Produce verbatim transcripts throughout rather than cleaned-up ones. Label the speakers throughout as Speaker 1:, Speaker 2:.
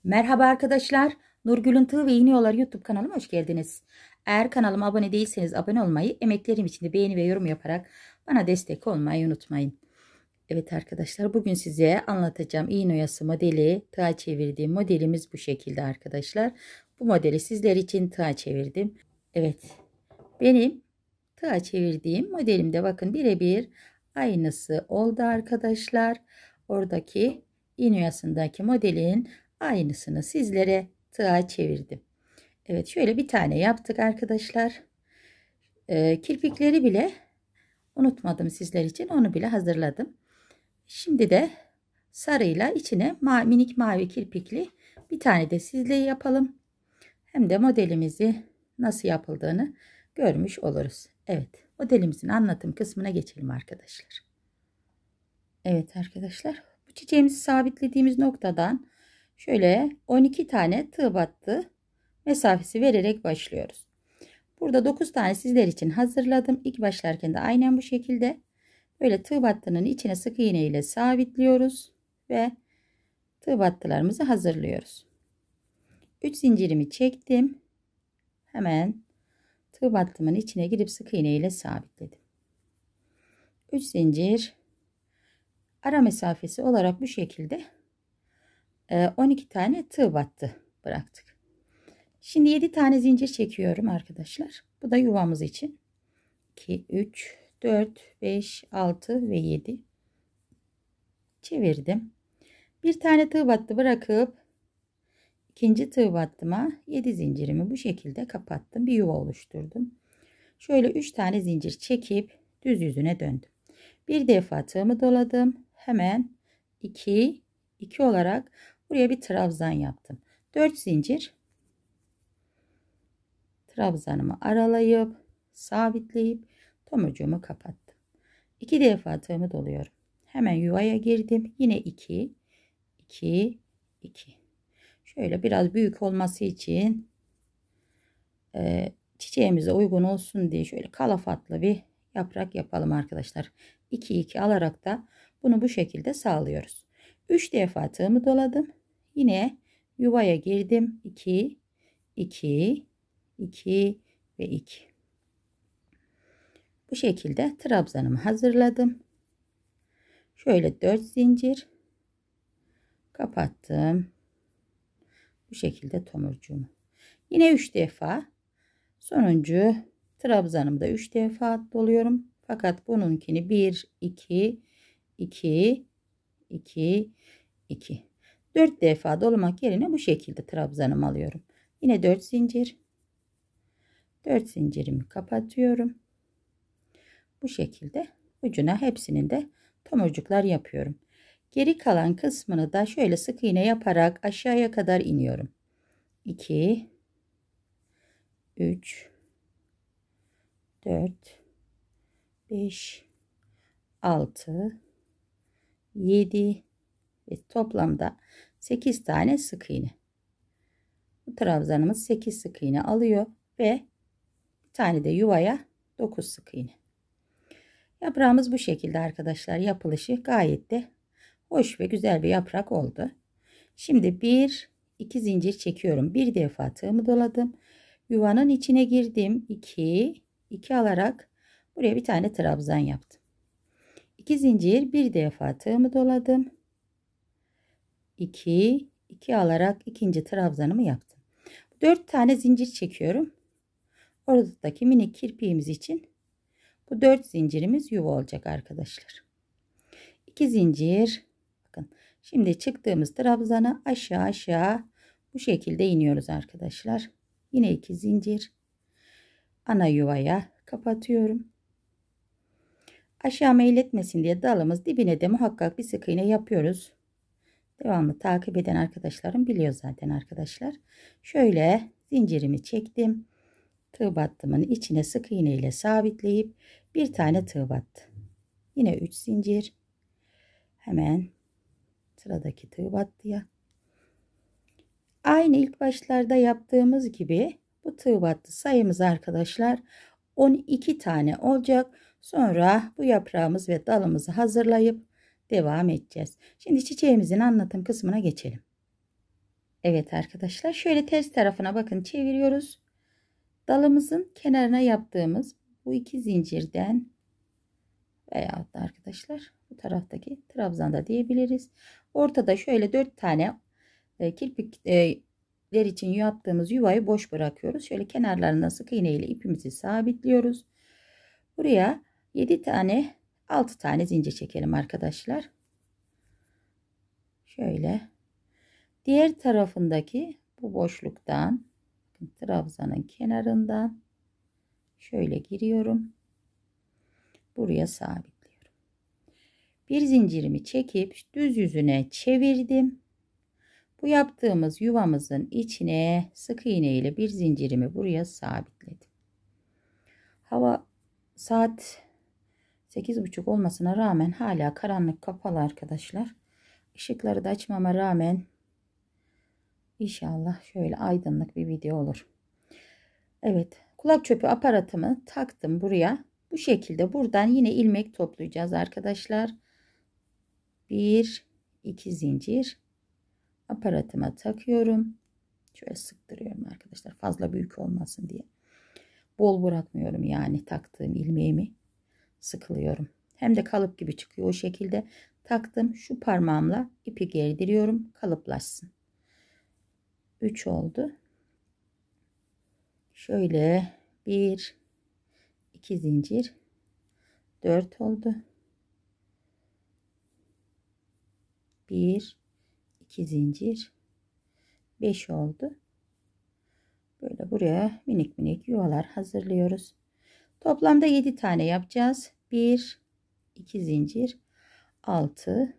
Speaker 1: Merhaba arkadaşlar. Nurgül'ün Tığ ve İğne Yolları YouTube kanalıma hoş geldiniz. Eğer kanalıma abone değilseniz abone olmayı, emeklerim için de beğeni ve yorum yaparak bana destek olmayı unutmayın. Evet arkadaşlar, bugün size anlatacağım iğne oyası modeli, tığa çevirdiğim modelimiz bu şekilde arkadaşlar. Bu modeli sizler için tığa çevirdim. Evet, benim tığa çevirdiğim modelimde bakın birebir aynısı oldu arkadaşlar. Oradaki iğne oyasındaki modelin aynısını sizlere tığa çevirdim. Evet, şöyle bir tane yaptık arkadaşlar. Ee, kirpikleri bile unutmadım sizler için, onu bile hazırladım. Şimdi de sarıyla içine ma minik mavi kirpikli bir tane de sizle yapalım. Hem de modelimizi nasıl yapıldığını görmüş oluruz. Evet, modelimizin anlatım kısmına geçelim arkadaşlar. Evet arkadaşlar, bu çiçeğimizi sabitlediğimiz noktadan şöyle on iki tane tığ battı mesafesi vererek başlıyoruz. Burada dokuz tane sizler için hazırladım. İlk başlarken de aynen bu şekilde böyle tığ battının içine sık iğne ile sabitliyoruz ve tığ battılarımızı hazırlıyoruz. üç zincirimi çektim. Hemen tığ battımın içine girip sık iğne ile sabitledim. üç zincir, ara mesafesi olarak bu şekilde on iki tane tığ battı bıraktık. Şimdi yedi tane zincir çekiyorum arkadaşlar. Bu da yuvamız için. iki, üç, dört, beş, altı ve yedi. Çevirdim. Bir tane tığ battı bırakıp ikinci tığ battıma yedi zincirimi bu şekilde kapattım. Bir yuva oluşturdum. Şöyle üç tane zincir çekip düz yüzüne döndüm. Bir defa tığımı doladım. Hemen iki, iki olarak buraya bir trabzan yaptım. dört zincir trabzanımı aralayıp sabitleyip tomurcuğumu kapattım. iki defa tığımı doluyorum. Hemen yuvaya girdim. Yine iki, iki, iki. Şöyle biraz büyük olması için e, çiçeğimize uygun olsun diye şöyle kalafatlı bir yaprak yapalım arkadaşlar. iki, iki alarak da bunu bu şekilde sağlıyoruz. üç defa tığımı doladım. Yine yuvaya girdim. iki, iki, iki ve iki. Bu şekilde trabzanımı hazırladım. Şöyle dört zincir kapattım. Bu şekilde tomurcuğumu. Yine üç defa sonuncu trabzanımda üç defa doluyorum. Fakat bununkini bir, iki, iki, iki, iki. dört defa dolamak yerine bu şekilde trabzanımı alıyorum. Yine dört zincir. dört zincirimi kapatıyorum. Bu şekilde ucuna hepsinin de tomurcuklar yapıyorum. Geri kalan kısmını da şöyle sık iğne yaparak aşağıya kadar iniyorum. iki, üç, dört, beş, altı, yedi ve toplamda sekiz tane sık iğne. Bu trabzanımız sekiz sık iğne alıyor ve bir tane de yuvaya dokuz sık iğne. Yaprağımız bu şekilde arkadaşlar. Yapılışı gayet de hoş ve güzel bir yaprak oldu. Şimdi bir, iki zincir çekiyorum. Bir defa tığımı doladım. Yuvanın içine girdim. iki, iki alarak buraya bir tane trabzan yaptım. iki zincir, bir defa tığımı doladım. iki, iki alarak ikinci trabzanımı yaptım. dört tane zincir çekiyorum. Oradaki minik kirpiğimiz için bu dört zincirimiz yuva olacak arkadaşlar. iki zincir. Bakın şimdi çıktığımız trabzana aşağı aşağı bu şekilde iniyoruz arkadaşlar. Yine iki zincir. Ana yuvaya kapatıyorum. Aşağı meyletmesin diye dalımız dibine de muhakkak bir sık iğne yapıyoruz. Devamlı takip eden arkadaşlarım biliyor zaten arkadaşlar. Şöyle zincirimi çektim. Tığ battımın içine sık iğne ile sabitleyip bir tane tığ battı. Yine üç zincir. Hemen sıradaki tığ battıya. Aynı ilk başlarda yaptığımız gibi bu tığ battı sayımız arkadaşlar on iki tane olacak. Sonra bu yaprağımız ve dalımızı hazırlayıp devam edeceğiz. Şimdi çiçeğimizin anlatım kısmına geçelim. Evet arkadaşlar, şöyle ters tarafına bakın çeviriyoruz. Dalımızın kenarına yaptığımız bu iki zincirden veya da arkadaşlar bu taraftaki trabzanda diyebiliriz. Ortada şöyle dört tane e, kirpikler için yaptığımız yuvayı boş bırakıyoruz. Şöyle kenarlarına sık iğne ile ipimizi sabitliyoruz. Buraya yedi tane altı tane zincir çekelim arkadaşlar. Şöyle diğer tarafındaki bu boşluktan trabzanın kenarından şöyle giriyorum. Buraya sabitliyorum. Bir zincirimi çekip düz yüzüne çevirdim. Bu yaptığımız yuvamızın içine sık iğne ile bir zincirimi buraya sabitledim. Hava saat sekiz buçuk olmasına rağmen hala karanlık kapalı arkadaşlar. Işıkları da açmama rağmen İnşallah şöyle aydınlık bir video olur. Evet, kulak çöpü aparatımı taktım buraya. Bu şekilde buradan yine ilmek toplayacağız arkadaşlar. Bir, iki zincir aparatıma takıyorum. Şöyle sıktırıyorum arkadaşlar. Fazla büyük olmasın diye. Bol bırakmıyorum yani taktığım ilmeğimi. Sıkılıyorum. Hem de kalıp gibi çıkıyor. O şekilde taktım. Şu parmağımla ipi gerdiriyorum. Kalıplaşsın. üç oldu. Şöyle bir, iki zincir, dört oldu. bir, iki zincir, beş oldu. Böyle buraya minik minik yuvalar hazırlıyoruz. Toplamda yedi tane yapacağız. bir, iki zincir, altı.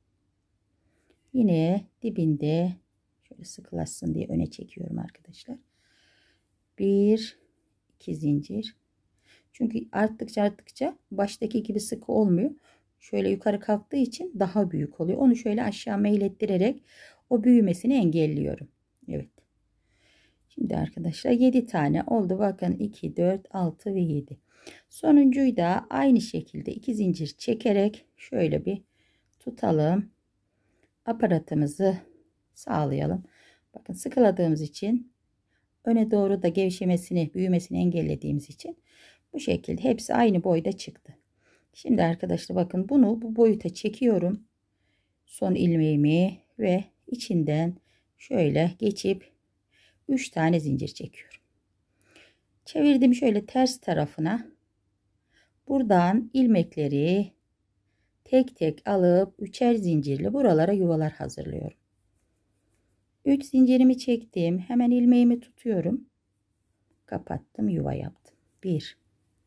Speaker 1: Yine dibinde şöyle sıkılaşsın diye öne çekiyorum arkadaşlar. bir, iki zincir. Çünkü arttıkça arttıkça baştaki gibi sıkı olmuyor. Şöyle yukarı kalktığı için daha büyük oluyor. Onu şöyle aşağı meylettirerek o büyümesini engelliyorum. Evet. Şimdi arkadaşlar yedi tane oldu. Bakın iki, dört, altı ve yedi. Sonuncuyu da aynı şekilde iki zincir çekerek şöyle bir tutalım. Aparatımızı sağlayalım. Bakın sıkıladığımız için öne doğru da gevşemesini, büyümesini engellediğimiz için bu şekilde hepsi aynı boyda çıktı. Şimdi arkadaşlar bakın bunu bu boyuta çekiyorum. Son ilmeğimi ve içinden şöyle geçip üç tane zincir çekiyorum. Çevirdim şöyle ters tarafına. Buradan ilmekleri tek tek alıp üçer zincirle buralara yuvalar hazırlıyorum. üç zincirimi çektim. Hemen ilmeğimi tutuyorum. Kapattım, yuva yaptım. bir.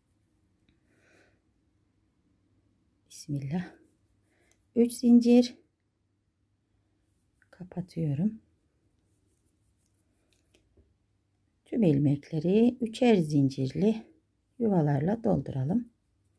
Speaker 1: Bismillah. üç zincir. Kapatıyorum. Tüm ilmekleri üçer zincirli yuvalarla dolduralım.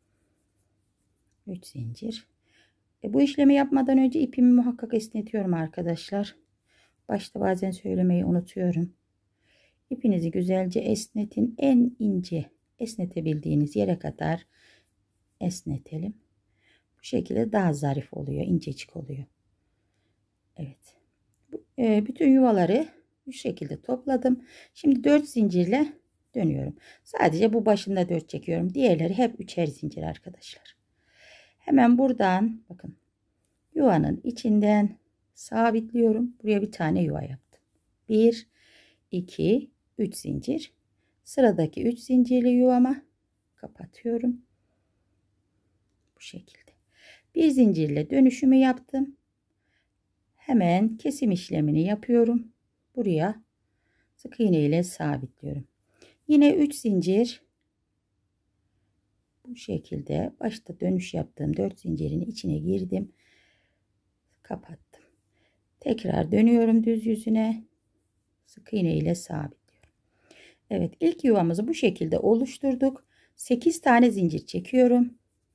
Speaker 1: üç zincir. E bu işlemi yapmadan önce ipimi muhakkak esnetiyorum arkadaşlar. Başta bazen söylemeyi unutuyorum. İpinizi güzelce esnetin. En ince esnetebildiğiniz yere kadar esnetelim. Bu şekilde daha zarif oluyor, incecik oluyor. Evet. E, bütün yuvaları bu şekilde topladım. Şimdi dört zincirle dönüyorum. Sadece bu başında dört çekiyorum. Diğerleri hep üçer zincir arkadaşlar. Hemen buradan bakın yuvanın içinden sabitliyorum. Buraya bir tane yuva yaptım. bir, iki, üç zincir. Sıradaki üç zincirli yuvama kapatıyorum. Bu şekilde. Bir zincirle dönüşümü yaptım. Hemen kesim işlemini yapıyorum. Buraya sık iğne ile sabitliyorum. Yine üç zincir. Bu şekilde başta dönüş yaptığım dört zincirin içine girdim. Kapattım. Tekrar dönüyorum düz yüzüne. Sık iğne ile sabitliyorum. Evet, ilk yuvamızı bu şekilde oluşturduk. sekiz tane zincir çekiyorum.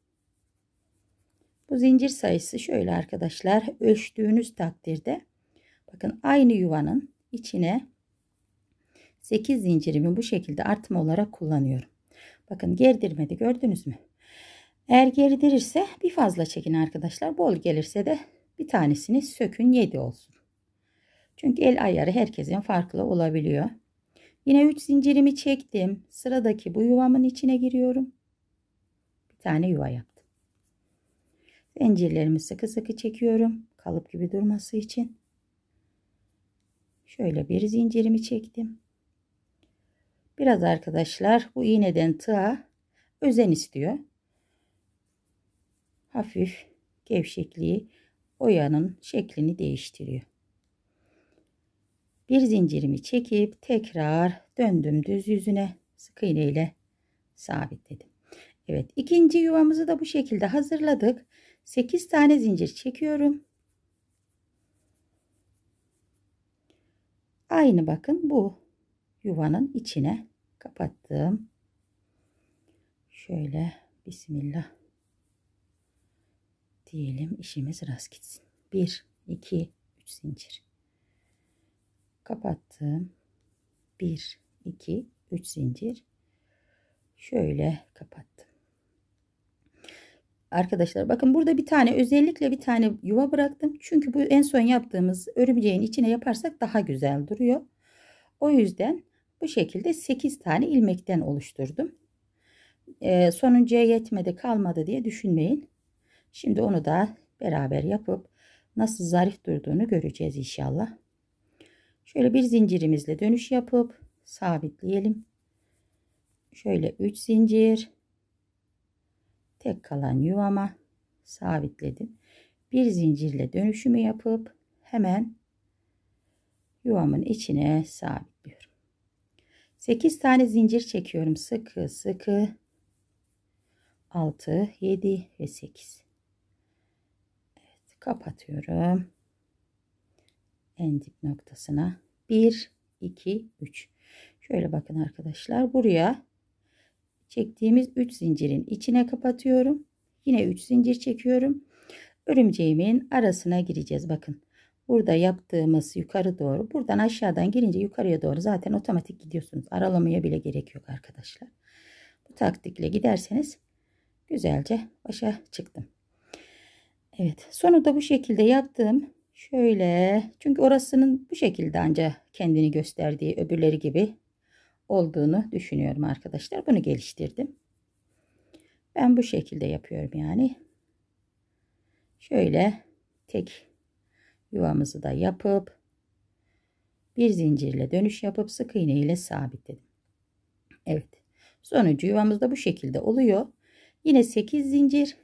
Speaker 1: Bu zincir sayısı şöyle arkadaşlar, ölçtüğünüz takdirde bakın aynı yuvanın içine sekiz zincirimi bu şekilde artma olarak kullanıyorum. Bakın gerdirmedi, gördünüz mü? Eğer gerdirirse bir fazla çekin arkadaşlar. Bol gelirse de bir tanesini sökün, yedi olsun. Çünkü el ayarı herkesin farklı olabiliyor. Yine üç zincirimi çektim. Sıradaki bu yuvamın içine giriyorum. Bir tane yuva yaptım. Zincirlerimi sıkı sıkı çekiyorum. Kalıp gibi durması için. Şöyle bir zincirimi çektim. Biraz arkadaşlar bu iğneden tığa özen istiyor. Hafif gevşekliği oyanın şeklini değiştiriyor. Bir zincirimi çekip tekrar döndüm düz yüzüne, sık iğne ile sabitledim. Evet, ikinci yuvamızı da bu şekilde hazırladık. sekiz tane zincir çekiyorum. Aynı bakın bu yuvanın içine kapattım. Şöyle bismillah diyelim, işimiz rast gitsin. bir iki üç zincir kapattım. bir iki üç zincir şöyle kapattım. Arkadaşlar bakın, burada bir tane, özellikle bir tane yuva bıraktım. Çünkü bu en son yaptığımız örümceğin içine yaparsak daha güzel duruyor. O yüzden bu şekilde sekiz tane ilmekten oluşturdum. Ee, sonuncuya yetmedi kalmadı diye düşünmeyin. Şimdi onu da beraber yapıp nasıl zarif durduğunu göreceğiz inşallah. Şöyle bir zincirimizle dönüş yapıp sabitleyelim. Şöyle üç zincir, tek kalan yuvama sabitledim. Bir zincirle dönüşümü yapıp hemen yuvamın içine sabitliyorum. sekiz tane zincir çekiyorum sıkı sıkı. altı, yedi ve sekiz. Evet, kapatıyorum. En dip noktasına bir iki üç. Şöyle bakın arkadaşlar, buraya çektiğimiz üç zincirin içine kapatıyorum. Yine üç zincir çekiyorum. Örümceğimin arasına gireceğiz. Bakın, burada yaptığımız yukarı doğru, buradan aşağıdan girince yukarıya doğru zaten otomatik gidiyorsunuz. Aralamaya bile gerek yok arkadaşlar. Bu taktikle giderseniz güzelce başa çıktım. Evet, sonu da bu şekilde yaptım. Şöyle, çünkü orasının bu şekilde ancak kendini gösterdiği, öbürleri gibi olduğunu düşünüyorum arkadaşlar. Bunu geliştirdim. Ben bu şekilde yapıyorum yani. Şöyle tek yuvamızı da yapıp bir zincirle dönüş yapıp sık iğne ile sabitledim. Evet, sonuncu yuvamız da bu şekilde oluyor. Yine sekiz zincir,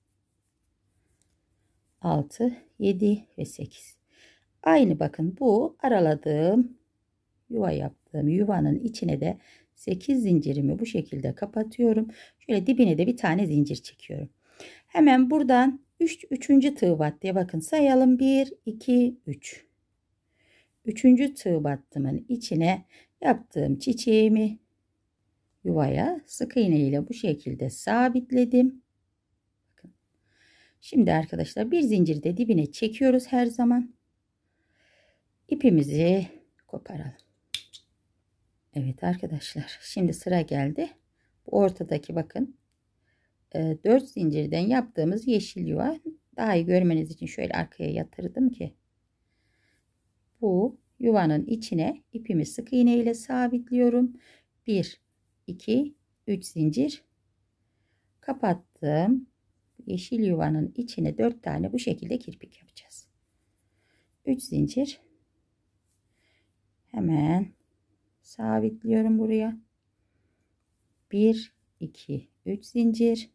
Speaker 1: altı, yedi ve sekiz. Aynı bakın, bu araladığım yuva yaptığım yuvanın içine de sekiz zincirimi bu şekilde kapatıyorum. Şöyle dibine de bir tane zincir çekiyorum. Hemen buradan üç, üçüncü tığ battıya bakın sayalım. bir iki üç. üçüncü tığ battımın içine yaptığım çiçeğimi yuvaya sık iğne ile bu şekilde sabitledim. Bakın. Şimdi arkadaşlar bir zinciri de dibine çekiyoruz her zaman. İpimizi koparalım. Evet arkadaşlar, şimdi sıra geldi. Bu ortadaki bakın dört zincirden yaptığımız yeşil yuva. Daha iyi görmeniz için şöyle arkaya yatırdım ki bu yuvanın içine ipimi sık iğne ile sabitliyorum. bir iki üç zincir kapattım. Yeşil yuvanın içine dört tane bu şekilde kirpik yapacağız. üç zincir hemen sabitliyorum buraya. bir iki üç zincir.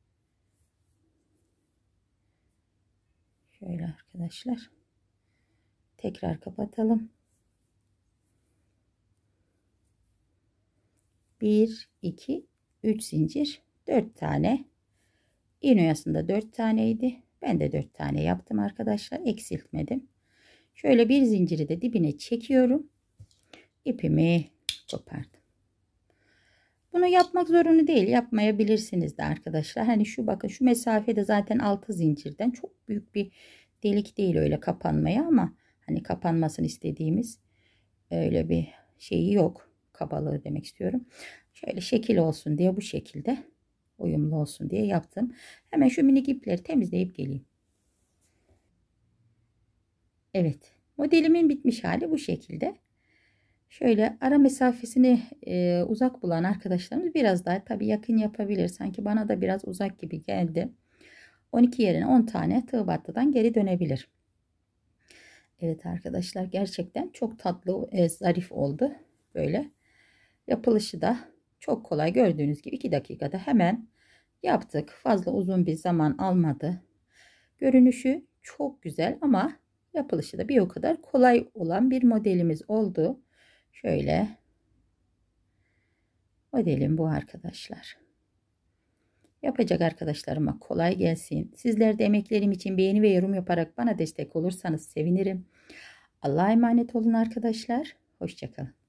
Speaker 1: Şöyle arkadaşlar, tekrar kapatalım. bir iki üç zincir, dört tane iğne oyasında dört taneydi. Ben de dört tane yaptım arkadaşlar, eksiltmedim. Şöyle bir zinciri de dibine çekiyorum. İpimi kopardım. Bunu yapmak zorunlu değil, yapmayabilirsiniz de arkadaşlar. Hani şu bakın, şu mesafede zaten altı zincirden çok büyük bir delik değil öyle kapanmaya, ama hani kapanmasını istediğimiz öyle bir şeyi yok, kabalığı demek istiyorum. Şöyle şekil olsun diye bu şekilde uyumlu olsun diye yaptım. Hemen şu minik ipleri temizleyip geleyim. Evet, Modelimin bitmiş hali bu şekilde. Şöyle ara mesafesini e, uzak bulan arkadaşlarımız biraz daha tabii yakın yapabilir. Sanki bana da biraz uzak gibi geldi. on iki yerine on tane tığ battıdan geri dönebilir. Evet arkadaşlar, gerçekten çok tatlı, e, zarif oldu. Böyle yapılışı da çok kolay, gördüğünüz gibi iki dakikada hemen yaptık. Fazla uzun bir zaman almadı. Görünüşü çok güzel ama yapılışı da bir o kadar kolay olan bir modelimiz oldu. Şöyle modelim bu arkadaşlar. Yapacak arkadaşlarıma kolay gelsin. Sizler de emeklerim için beğeni ve yorum yaparak bana destek olursanız sevinirim. Allah'a emanet olun arkadaşlar. Hoşça kalın.